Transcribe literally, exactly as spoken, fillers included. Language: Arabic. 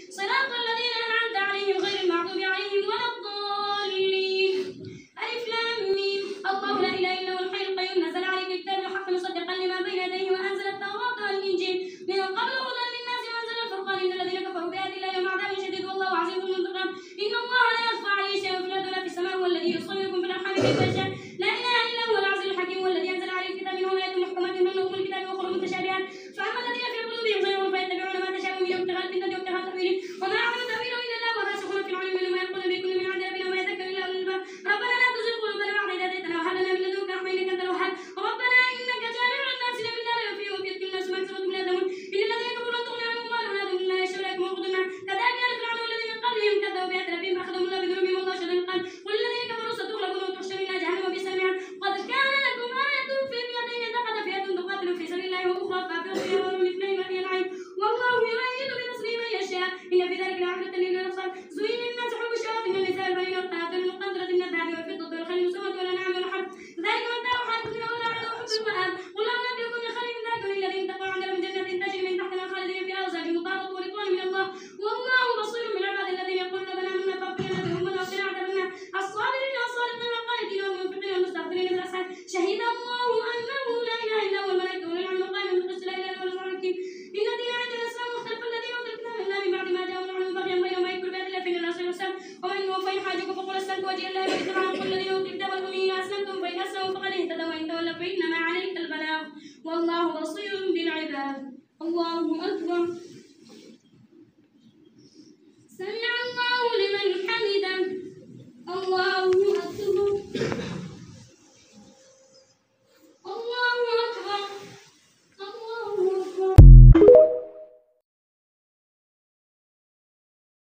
صراط الذين أنعمت عليهم غير المغضوب عليهم ولا الضالين. ألف لام ميم. الله لا إله إلا هو الحي القيوم نزل عليك الكتاب بالحق مصدقا لما بين يديه وأنزل التوراة والإنجيل من قبل هدى للناس وأنزل الفرقان إن الذين كفروا بآيات الله لهم عذاب شديد والله عزيز ذو انتقام. إن الله لا يخفى عليه شيء في الأرض ولا في السماء هو الذي يصوركم في الأرحام كيف يشاء لا إله إلا هو العزيز الحكيم والذي أنزل عليه الكتاب منه آيات محكمات هن أم الكتاب وأخرى متشابهات فأما الذين في قلوبهم زيغ فيتبعون ما تشابه منه ابتغاء الفتنة وابتغاء تأويله وما يعلم تأويله إلا الله والراسخون في العلم منهم يقولون بكل من عند ربنا وما يذكر إلا أولو الألباب. ربنا لا تزغ قلوبنا بعد إذ هديتنا وهب لنا من لدنك رحمة إنك أنت الوهاب. ربنا إنك جامع الناس ليوم لا ريب فيه وفي الناس مكسبة لا يظلمون إن الذين كفروا لن تغني عنهم أموالهم ولا أولادهم إلا يشتروا لكم ويقولون كذلك آل فرعون والذين من قبلهم كذبوا بآيات ربهم فأخذهم الله بذنوبهم والله شديد العقاب. والذين كفروا ستغلبون وتحشرون إلى جهنم وبئس المهاد. قد كان لكم آية في فئتين التقت فئة تقاتل في سبيل الله وأخرى كافرة يرون مثلهم رأي العين والله يؤيد بنصره من يشاء إن في ذلك لعبرة لأولي الأبصار. زين للناس حب الشهوات من النساء والبنين والقناطير المقنطرة من الذهب والفضة والخيل المسومة والأنعام والحرث ذلك متاع الحياة الدنيا والآخرة وحب المآب. قل لا أنبئكم بخير من ذلك للذين اتقوا عند ربهم جنات تجري من تحتها خالدين فيها وزاد مطهرة ورضوان من الله والله بصير بالعباد الذين يقولون ربنا آمنا فاغفر لنا ذنوبنا وقنا عذاب النار. الصابرين والصادقين والقانتين والمنفقين والمستغفرين بالأسحار. شهد الله أنه لا إله إلا هو الملائكة وأولو العلم قائما بالقسط لا إله إلا هو العزيز الحكيم. إن الدين عند الإسلام واختلف الذين أوتوا الكتاب إلا من بعد ما جاءهم العلم بغيا بينهم ويكفر بآيات الله فإن الله سريع الحساب. ومن يوفى حاجكم فقل أسلمت وجهي لله واتبع كل الذين أوتوا الكتاب والأميين أسلمتم فإن أسلموا فقد اهتدوا وإن تولوا فإنما عليك البلاغ والله بصير بالعباد. الله